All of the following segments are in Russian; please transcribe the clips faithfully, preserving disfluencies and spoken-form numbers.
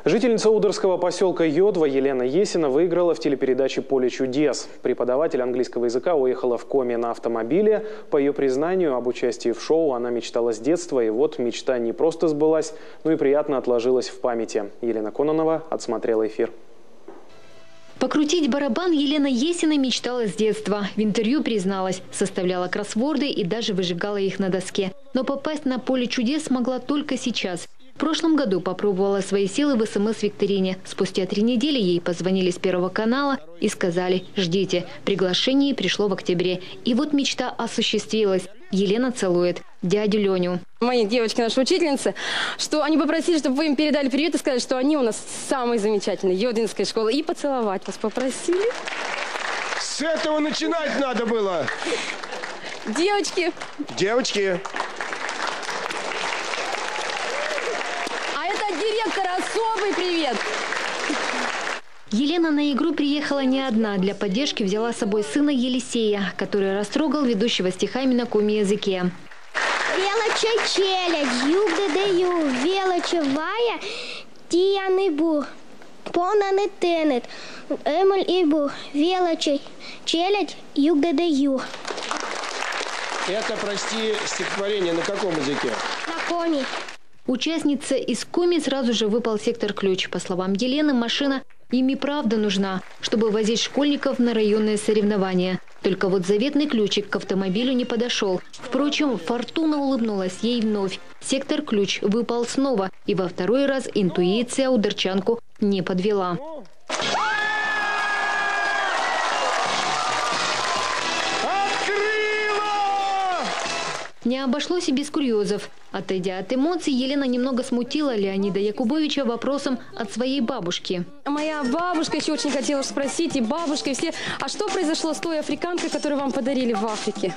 Жительница Удырского поселка Йодва Елена Есина выиграла в телепередаче «Поле чудес». Преподаватель английского языка уехала в коме на автомобиле. По ее признанию, об участии в шоу она мечтала с детства. И вот мечта не просто сбылась, но и приятно отложилась в памяти. Елена Кононова отсмотрела эфир. Покрутить барабан Елена Есина мечтала с детства. В интервью призналась, составляла кроссворды и даже выжигала их на доске. Но попасть на «Поле чудес» смогла только сейчас. В прошлом году попробовала свои силы в эс эм эс-викторине. Спустя три недели ей позвонили с Первого канала и сказали: «Ждите». Приглашение пришло в октябре. И вот мечта осуществилась. Елена целует дядю Леню. Мои девочки, наши учительницы, что они попросили, чтобы вы им передали привет и сказали, что они у нас самые замечательные, Йодвинская школа. И поцеловать вас попросили. С этого начинать надо было. Девочки. Девочки. Директор, особый привет! Елена на игру приехала не одна. Для поддержки взяла с собой сына Елисея, который растрогал ведущего стихами на коми-языке. Велоче челядь, юг-де-де-ю, велочевая, тия-не-бу, пона-не-тенет, эмель-и-бу, велоче челядь, юг-де-де-ю. Это, прости, стихотворение на каком языке? На коми. Участница из коми сразу же выпал сектор ключ. По словам Елены, машина им и правда нужна, чтобы возить школьников на районные соревнования. Только вот заветный ключик к автомобилю не подошел. Впрочем, фортуна улыбнулась ей вновь. Сектор ключ выпал снова, и во второй раз интуиция удырчанку не подвела. Не обошлось и без курьезов. Отойдя от эмоций, Елена немного смутила Леонида Якубовича вопросом от своей бабушки. Моя бабушка еще очень хотела спросить, и бабушка, и все, а что произошло с той африканкой, которую вам подарили в Африке?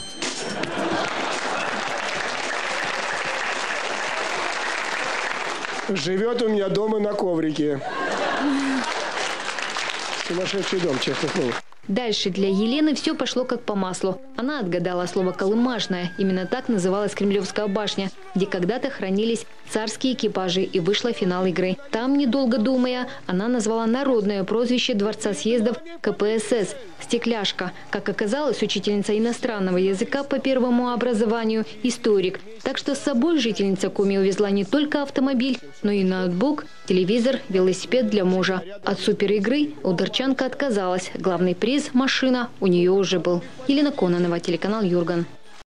Живет у меня дома на коврике. Сумасшедший дом, честно слово. Дальше для Елены все пошло как по маслу. Она отгадала слово «колымажная». Именно так называлась Кремлевская башня, где когда-то хранились царские экипажи, и вышла финал игры. Там, недолго думая, она назвала народное прозвище Дворца съездов ка пэ эс эс – «Стекляшка». Как оказалось, учительница иностранного языка по первому образованию – историк. Так что с собой жительница Коми увезла не только автомобиль, но и ноутбук, телевизор, велосипед для мужа. От суперигры удырчанка отказалась. Главный приз – машина – у нее уже был. Елена Кононова, телеканал «Юрган».